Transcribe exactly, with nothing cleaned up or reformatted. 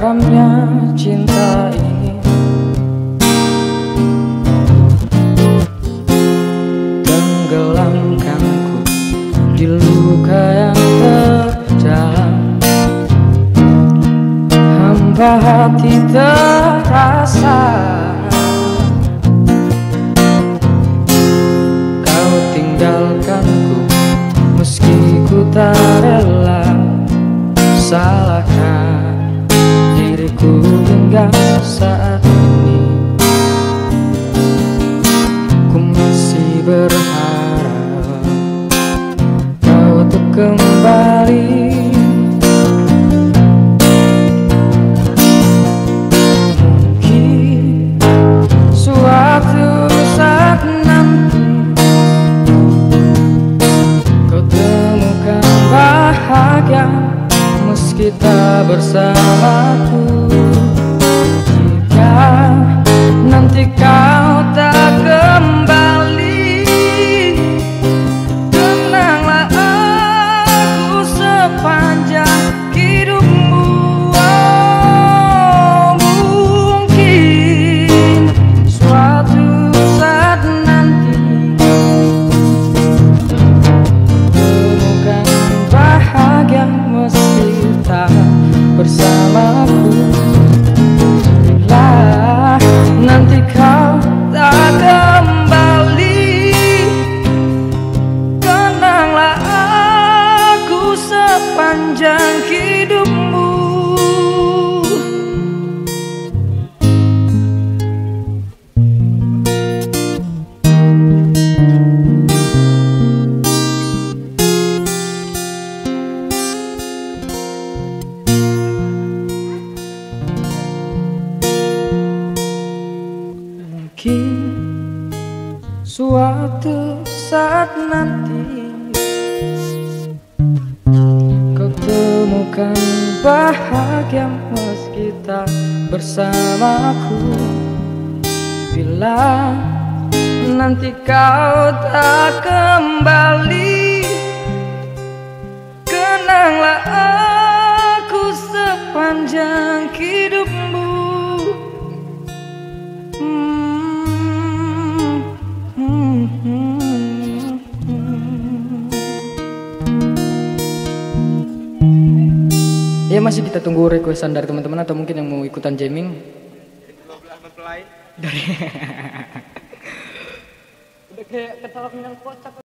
garamnya cinta ini. Tenggelamkanku di luka yang terdalam, hampa hati terasa. Kau tinggalkanku meski ku tak rela. Salahkah diriku hingga saat ini? Ku masih berharap kau untuk kembali. Mungkin suatu saat nanti kau temukan bahagia meski tak bersamaku. Jika nanti kau tak kembali, kenanglah aku sepanjang hidupmu. Oh, mungkin suatu saat nanti temukan bahagia meski tak bersamaku. Bila nanti kau tak kembali, kenanglah aku sepanjang hidupmu. Mungkin suatu saat nanti kau temukan bahagia meski tak bersamaku. Bila nanti kau tak kembali, kenanglah aku sepanjang hidupmu. Ya masih kita tunggu requestan dari teman-teman atau mungkin yang mau ikutan jamming dari udah kayak ketalak minang kocak.